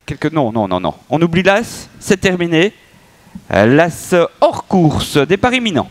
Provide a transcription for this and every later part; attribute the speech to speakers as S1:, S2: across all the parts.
S1: Non, non, non, non. On oublie l'As, c'est terminé. L'As hors course, départ imminent.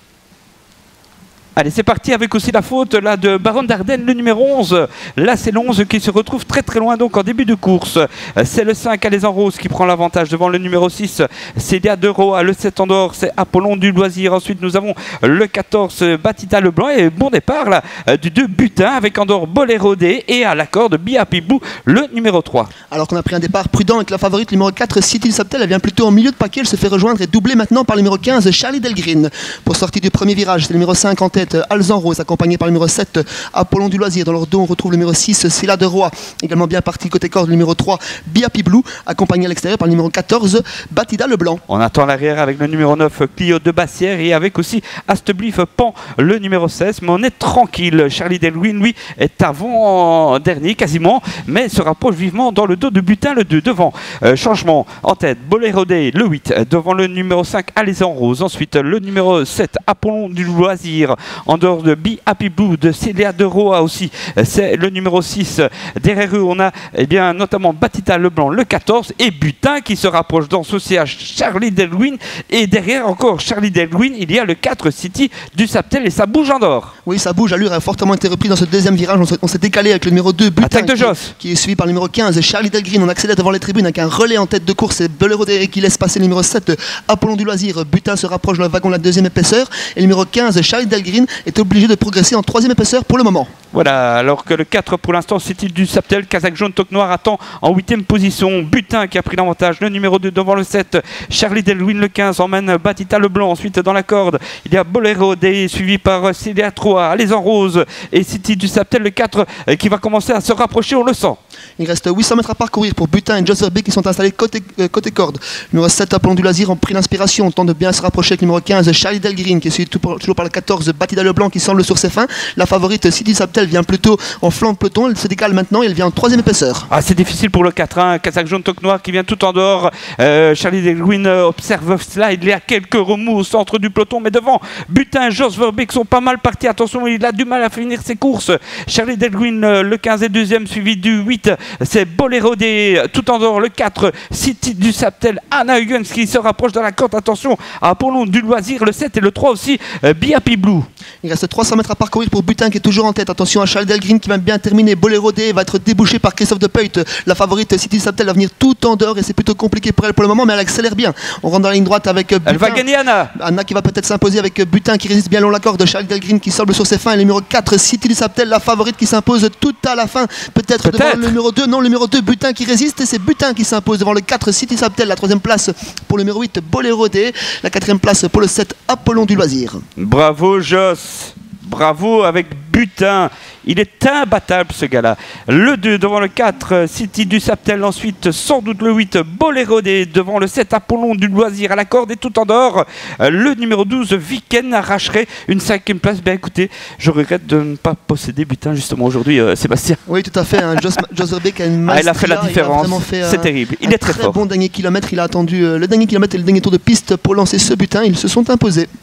S1: Allez, c'est parti avec aussi la faute là de Baron d'Ardenne, le numéro 11. Là, c'est l'11 qui se retrouve très très loin donc en début de course. C'est le 5, Alaisan Rose, qui prend l'avantage devant le numéro 6. Célia de Roa, le 7 Andorre, c'est Apollon du Loisir. Ensuite, nous avons le 14, Batita Leblanc. Et bon départ là du 2 Butin avec Andorre Bolérodé et à la corde Biapibou, le numéro 3.
S2: Alors qu'on a pris un départ prudent avec la favorite numéro 4, City Saptel. Elle vient plutôt en milieu de paquet. Elle se fait rejoindre et doubler maintenant par le numéro 15, Charlie Delgreen. Pour sortir du premier virage, c'est le numéro 5 en tête. Alzan Rose accompagné par le numéro 7 Apollon du Loisir. Dans leur dos on retrouve le numéro 6 Céla de Roy, également bien parti côté corde, le numéro 3 Biapi Blue, accompagné à l'extérieur par le numéro 14 Batida Leblanc.
S1: On attend l'arrière avec le numéro 9 Clio de Bassière et avec aussi Astbliff Pan le numéro 16, mais on est tranquille. Charlie Delwin lui est avant dernier quasiment, mais se rapproche vivement dans le dos de Butin le 2 devant. Changement en tête Bolérodé le 8 devant le numéro 5 Alaisan Rose. Ensuite le numéro 7 Apollon du Loisir en dehors de Be Happy Blue de Célia de Roa aussi, c'est le numéro 6. Derrière eux on a notamment Batita Leblanc le 14 et Butin qui se rapproche dans ce CH Charlie Delwin, et derrière encore Charlie Delwin il y a le 4 City du Saptel et ça bouge en dehors.
S2: Oui, ça bouge, l'allure a fortement été reprise dans ce deuxième virage. On s'est décalé avec le numéro 2 Butin qui est suivi par le numéro 15 Charlie Delgreen. On accélère devant les tribunes avec un relais en tête de course, c'est Bolérodé qui laisse passer le numéro 7 Apollon du Loisir. Butin se rapproche dans le wagon de la deuxième épaisseur et le numéro 15 Charlie Delgreen est obligé de progresser en troisième épaisseur pour le moment.
S1: Voilà, alors que le 4 pour l'instant City du Saptel, Kazakh jaune toque noir attend en 8e position. Butin qui a pris l'avantage, le numéro 2 devant le 7, Charlie Delwin le 15 emmène Batita Leblanc. Ensuite dans la corde il y a Bolérodé suivi par Célia 3, Alaisan Rose et City du Saptel le 4 qui va commencer à se rapprocher, on le sent.
S2: Il reste 800 mètres à parcourir pour Butin et Joseph B qui sont installés côté corde. Le numéro 7 Apollon du Loisir ont pris l'inspiration, on tente de bien se rapprocher avec le numéro 15 Charlie Delgreen qui est suivi toujours par le 14 Batida Leblanc qui semble sur ses fins. La favorite City Saptel vient plutôt en flanc de peloton, elle se décale maintenant et elle vient en troisième épaisseur.
S1: Ah, c'est difficile pour le 4, hein. Kazakh jaune toque noir qui vient tout en dehors. Charlie Delwin observe cela, il y a quelques remous au centre du peloton, mais devant Butin et Jos Verbeek sont pas mal partis. Attention, il a du mal à finir ses courses. Charlie Delwin le 15 et deuxième suivi du 8, c'est Bolérodé tout en dehors, le 4 City du Saptel, Anna Huygens qui se rapproche dans la corde. Attention à Apollon du Loisir le 7 et le 3 aussi Be Happy Blue.
S2: Il reste 300 mètres à parcourir pour Butin qui est toujours en tête. Attention à Charles Delgreen qui va bien terminer. Bolérodé va être débouché par Christophe de Puyt. La favorite City Saptel va venir tout en dehors et c'est plutôt compliqué pour elle pour le moment, mais elle accélère bien. On rentre dans la ligne droite avec Butin.
S1: Elle va gagner Anna.
S2: Anna qui va peut-être s'imposer avec Butin qui résiste bien long la corde. Charles Delgreen qui semble sur ses fins et le numéro 4 City Saptel, la favorite qui s'impose tout à la fin. Peut-être devant le numéro 2. Non, le numéro 2 Butin qui résiste et c'est Butin qui s'impose devant le 4 City Saptel. La troisième place pour le numéro 8 Bolérodé. La quatrième place pour le 7 Apollon du Loisir.
S1: Bravo Joss. Bravo avec Butin, il est imbattable ce gars-là. Le 2 devant le 4, City du Saptel, ensuite sans doute le 8, Bolérodé devant le 7, Apollon du Loisir à la corde et tout en dehors. Le numéro 12, Viken arracherait une 5e place. Ben écoutez, je regrette de ne pas posséder Butin justement aujourd'hui, Sébastien.
S2: Oui, tout à fait. Hein. Jos Verbeek a une maestria,
S1: il a fait la différence, c'est terrible, il est très fort.
S2: Bon dernier kilomètre, il a attendu le dernier kilomètre et le dernier tour de piste pour lancer ce Butin, ils se sont imposés.